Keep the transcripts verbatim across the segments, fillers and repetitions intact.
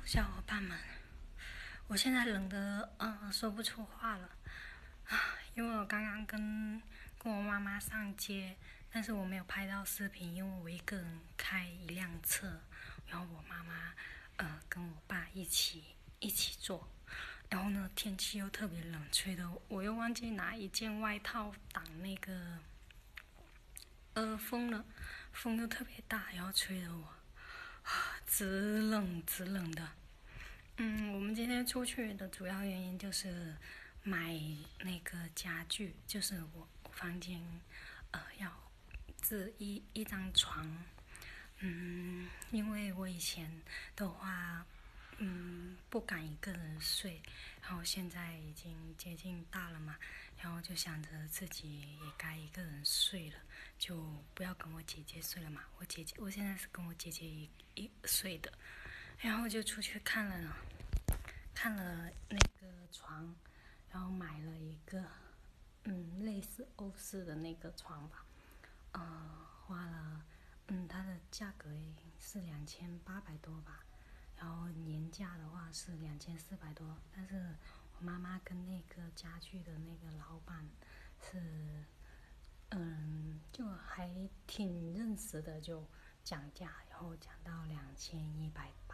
小伙伴们，我现在冷得嗯说不出话了啊！因为我刚刚跟跟我妈妈上街，但是我没有拍到视频，因为我一个人开一辆车，然后我妈妈呃跟我爸一起一起坐，然后呢天气又特别冷，吹的我又忘记拿一件外套挡那个呃风了，风又特别大，然后吹得我啊直冷直冷的。嗯，我们今天出去的主要原因就是买那个家具，就是我房间呃要置一一张床。嗯，因为我以前的话，嗯，不敢一个人睡，然后现在已经接近大了嘛，然后就想着自己也该一个人睡了，就不要跟我姐姐睡了嘛。我姐姐，我现在是跟我姐姐一一睡的，然后就出去看了看了那个床，然后买了一个嗯类似欧式的那个床吧，呃，花了嗯它的价格是两千八百多吧，然后年价的话是两千四百多，但是我妈妈跟那个家具的那个老板是嗯就还挺认识的，就讲价，然后讲到两千一百八。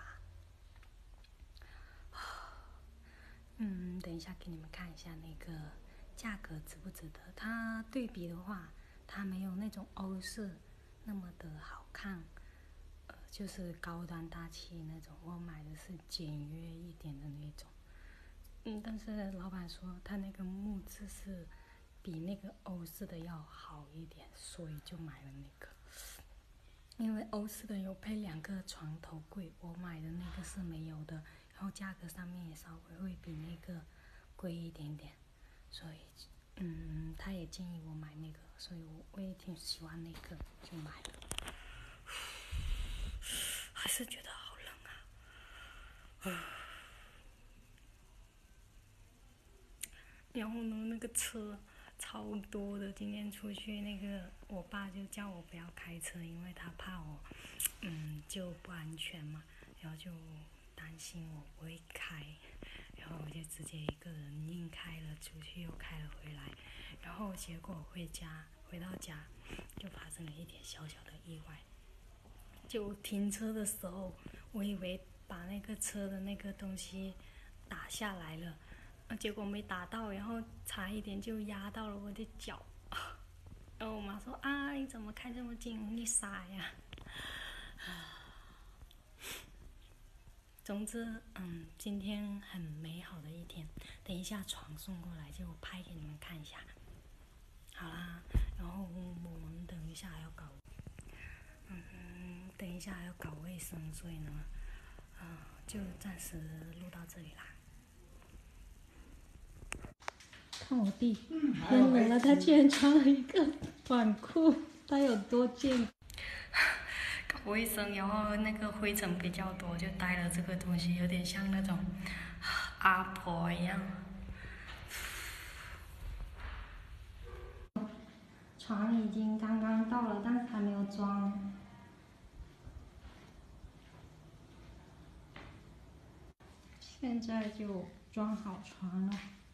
嗯，等一下给你们看一下那个价格值不值得。它对比的话，它没有那种欧式那么的好看，呃，就是高端大气那种。我买的是简约一点的那种。嗯，但是老板说他那个木质是比那个欧式的要好一点，所以就买了那个。因为欧式的有配两个床头柜，我买的那个是没有的，然后价格上面也稍微会比那个贵一点点，所以嗯，他也建议我买那个，所以我我也挺喜欢那个，就买了。还是觉得好冷啊！然后呢，那个车超多的，今天出去那个我爸就叫我不要开车，因为他怕我嗯就不安全嘛，然后就担心我不会开，然后我就直接一个人硬开了出去，又开了回来，然后结果回家回到家就发生了一点小小的意外。就停车的时候，我以为把那个车的那个东西打下来了，结果没打到，然后差一点就压到了我的脚。然后我妈说啊，你怎么开这么近？你傻呀！总之，嗯，今天很美好的一天。等一下床送过来就拍给你们看一下。好啦，然后我们等一下还要搞，嗯，等一下还要搞卫生，所以呢，嗯、呃，就暂时录到这里啦。看我弟，天冷了，他居然穿了一个短裤，他有多贱？搞卫生，然后那个灰尘比较多，就带了这个东西，有点像那种阿婆一样。床已经刚刚到了，但是还没有装。现在就装好床了。